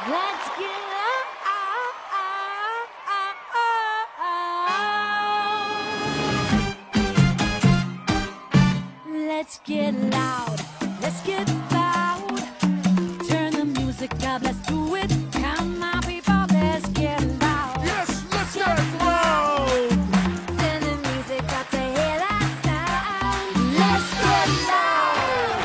Let's get loud. Let's get loud. Let's get loud. Turn the music up. Let's do it. Come on, people. Let's get loud. Yes, let's get loud. Turn the music up to hear that sound. Let's get loud.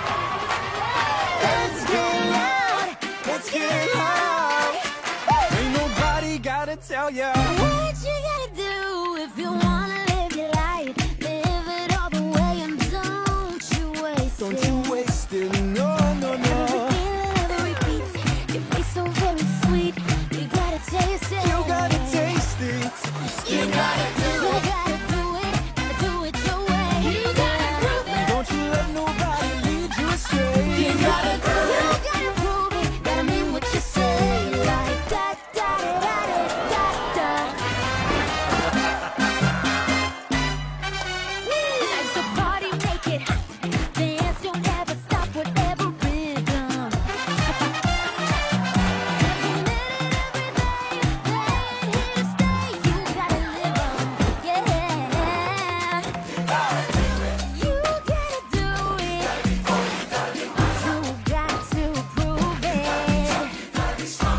Let's get loud. Let's get loud. Ain't nobody gotta tell ya What you gotta do if you wanna live your life? Live it all the way and don't you waste Don't it. you waste it, no, no, Every no. feeling, every beat, it tastes so very sweet. You gotta taste it. You gotta taste it. You gotta do it. Do it your way. You gotta prove it. Don't you let nobody lead you astray. You gotta prove it. You gotta prove it. Gotta mean what you say. Like da da da da da da. Life's a party, make it hot. Dance, don't ever stop, whatever rhythm. Every minute, every day, playing here to stay. You gotta live 'em, yeah. You gotta do it. You got to prove it. You gotta beat it. Woo,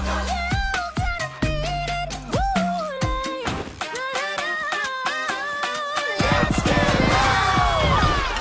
let's get loud.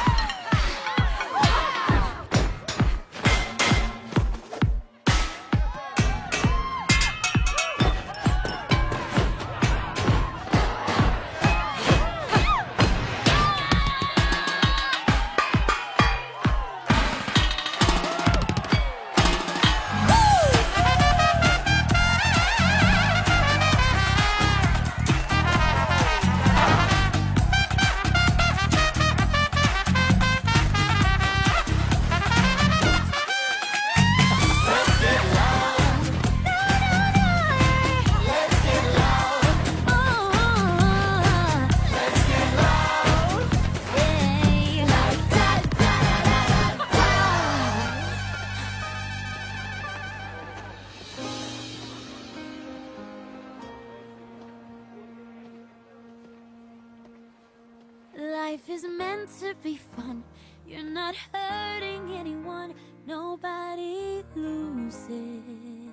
Life is meant to be fun. You're not hurting anyone. Nobody loses.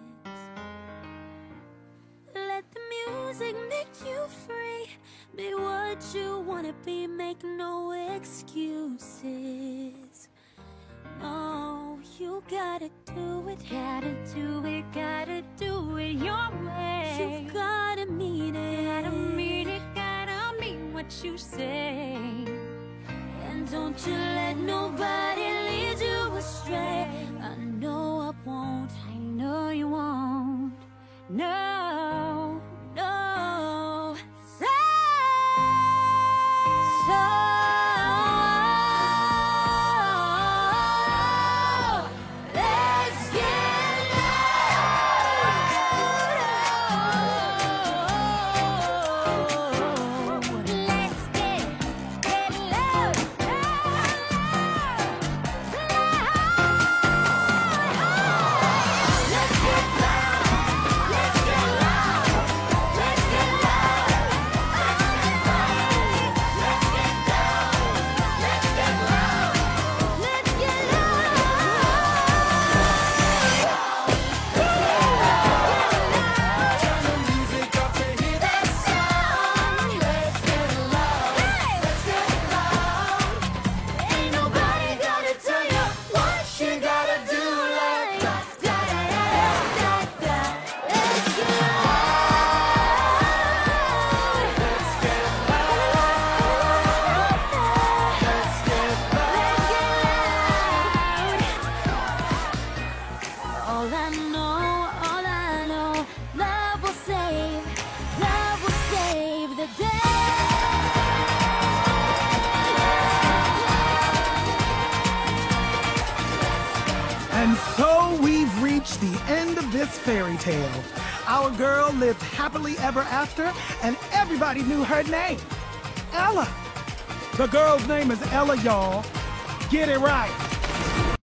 Let the music make you free. Be what you wanna be. Make no excuses. No, you gotta do it. Gotta do it. Gotta do it your way. You've gotta mean it. Gotta mean it. Gotta mean what you say. And don't you let nobody lead you astray. I know I won't. I know you won't. No, no. Let's get loud. Let's get loud. Let's get loud. Let's get loud. Let's get loud. Let's get down. Let's get loud. Let's get Turn the music up to hear that sound. Let's get loud. Let's get loud. Ain't nobody gonna tell you what you gotta do. Like da da da da da. Let's get loud. Let's get loud. Let's get loud. All I know, love will save the day. And so we've reached the end of this fairy tale. Our girl lived happily ever after, and everybody knew her name, Ella. The girl's name is Ella, y'all. Get it right.